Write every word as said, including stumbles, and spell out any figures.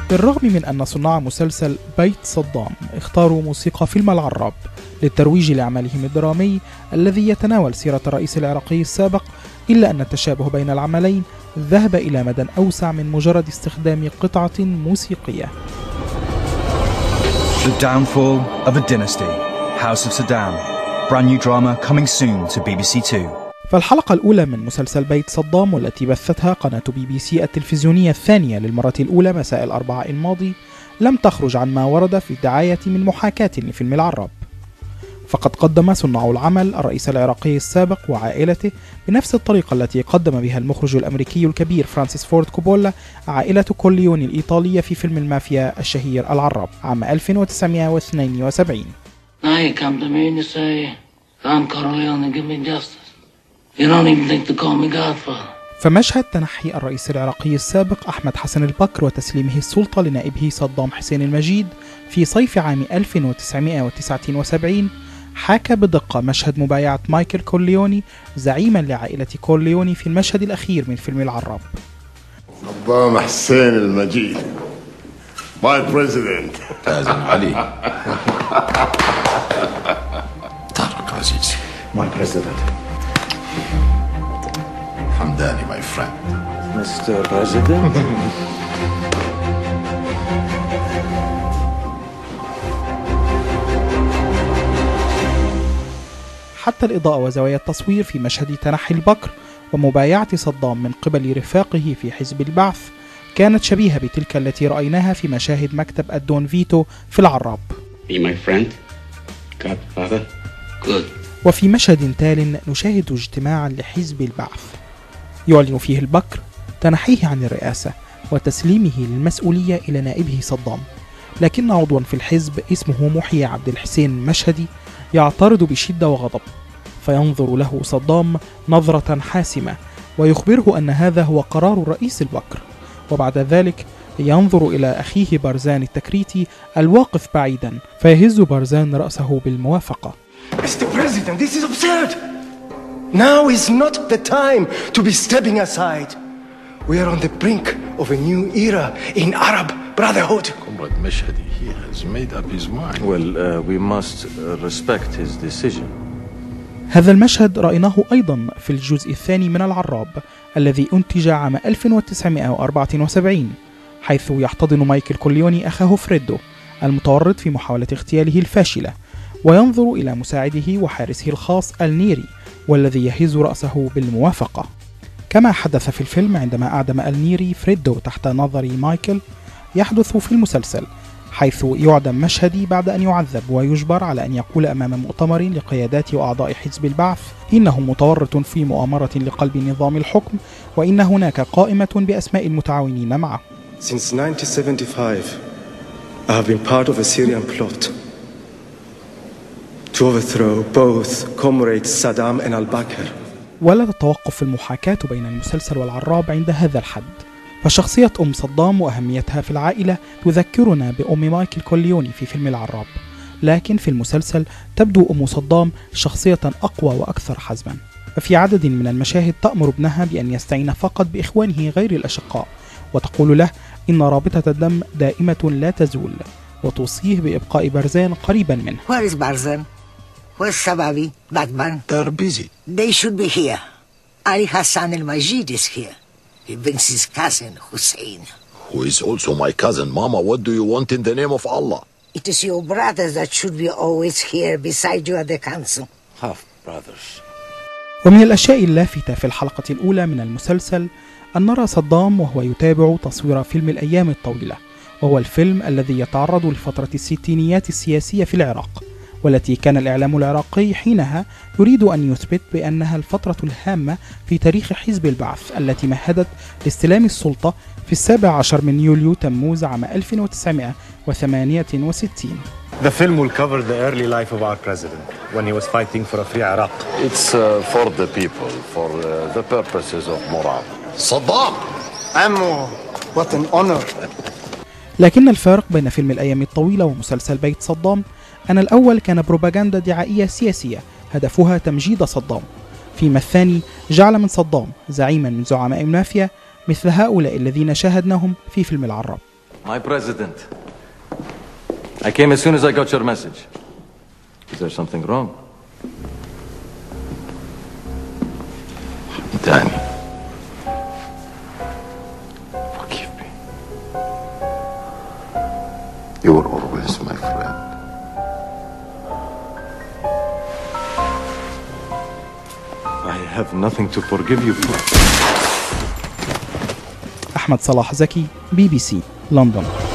بالرغم من أن صناع مسلسل بيت صدام اختاروا موسيقى فيلم العراب للترويج لعملهم الدرامي الذي يتناول سيرة الرئيس العراقي السابق، إلا أن التشابه بين العملين ذهب إلى مدى أوسع من مجرد استخدام قطعة موسيقية. The downfall of a dynasty, House of Saddam. Brand new drama coming soon to بي بي سي تو. فالحلقة الأولى من مسلسل بيت صدام والتي بثتها قناة بي بي سي التلفزيونية الثانية للمرة الأولى مساء الأربعاء الماضي لم تخرج عن ما ورد في الدعاية من محاكاة لفيلم العراب، فقد قدم صناع العمل الرئيس العراقي السابق وعائلته بنفس الطريقة التي قدم بها المخرج الأمريكي الكبير فرانسيس فورد كوبولا عائلة كورليوني الإيطالية في فيلم المافيا الشهير العراب عام ألف وتسعمائة واثنين وسبعين. فمشهد تنحي الرئيس العراقي السابق أحمد حسن البكر وتسليمه السلطة لنائبه صدام حسين المجيد في صيف عام ألف وتسعمائة وتسعة وسبعين حاكى بدقة مشهد مبايعة مايكل كورليوني زعيما لعائلة كورليوني في المشهد الأخير من فيلم العراب. صدام حسين المجيد My president. تازن علي. طارق عزيز. My president. حمداني my friend. Mister President. حتى الإضاءة وزوايا التصوير في مشهد تنحي البكر ومبايعة صدام من قبل رفاقه في حزب البعث كانت شبيهة بتلك التي رأيناها في مشاهد مكتب الدون فيتو في العراب. Be my friend. Godfather. Good. وفي مشهد تال نشاهد اجتماعا لحزب البعث يعلن فيه البكر تنحيه عن الرئاسة وتسليمه للمسؤولية إلى نائبه صدام، لكن عضوا في الحزب اسمه محيي عبد الحسين مشهدي يعترض بشدة وغضب، فينظر له صدام نظرة حاسمة ويخبره أن هذا هو قرار الرئيس البكر، وبعد ذلك ينظر إلى أخيه بارزان التكريتي الواقف بعيدا فيهز بارزان رأسه بالموافقة. Mister President, this is absurd. Now is not the time to be stepping aside. We are on the brink of a new era in Arab brotherhood. Comrade Meshhadi, he has made up his mind. Well, uh, we must uh, respect his decision. هذا المشهد رأيناه أيضا في الجزء الثاني من العراب الذي أنتج عام ألف وتسعمائة وأربعة وسبعين، حيث يحتضن مايكل كورليوني أخاه فريدو المتورط في محاولة اغتياله الفاشلة، وينظر إلى مساعده وحارسه الخاص النيري والذي يهز رأسه بالموافقة، كما حدث في الفيلم عندما أعدم النيري فريدو تحت نظر مايكل. يحدث في المسلسل حيث يعدم مشهدي بعد أن يعذب ويجبر على أن يقول أمام مؤتمر لقيادات وأعضاء حزب البعث إنه متورط في مؤامرة لقلب نظام الحكم وإن هناك قائمة بأسماء المتعاونين معه. Since nineteen seventy-five, I have been part of a Syrian plot to overthrow both comrades Saddam and al-Bakr. ولا تتوقف المحاكاة بين المسلسل والعراب عند هذا الحد، فشخصية أم صدام وأهميتها في العائلة تذكرنا بأم مايكل كورليوني في فيلم العراب، لكن في المسلسل تبدو أم صدام شخصية أقوى وأكثر حزما، ففي عدد من المشاهد تأمر ابنها بأن يستعين فقط بإخوانه غير الأشقاء وتقول له إن رابطة الدم دائمة لا تزول، وتوصيه بإبقاء بارزان قريبا منه. Where is Barzan? Where's Sababi? Batman? They're busy. They should be here. Ali Hassan al-Majid is here. He brings his cousin, Hussein. Who is also my cousin. Mama, what do you want in the name of Allah? It is your brothers that should be always here beside you at the council. Half brothers. ومن الأشياء اللافتة في الحلقة الأولى من المسلسل أن نرى صدام وهو يتابع تصوير فيلم الأيام الطويلة، وهو الفيلم الذي يتعرض لفترة الستينيات السياسية في العراق، والتي كان الإعلام العراقي حينها يريد أن يثبت بأنها الفترة الهامة في تاريخ حزب البعث التي مهدت لاستلام السلطة في السابع عشر من يوليو تموز عام ألف وتسعمائة وثمانية وستين. The film will cover the early life of our president when he was fighting for a free Iraq. It's uh, for the people, for uh, the purposes of morale. Saddam! Ammo, what an honor. لكن الفارق بين فيلم الأيام الطويلة ومسلسل بيت صدام أن الأول كان بروباغندا دعائية سياسية هدفها تمجيد صدام، فيما الثاني جعل من صدام زعيما من زعماء المافيا مثل هؤلاء الذين شاهدناهم في فيلم العراب. My president. I came as soon as I got your message. Is there something wrong? Danny, forgive me. You were always my friend. I have nothing to forgive you for. أحمد صلاح زكي، بي بي سي، لندن.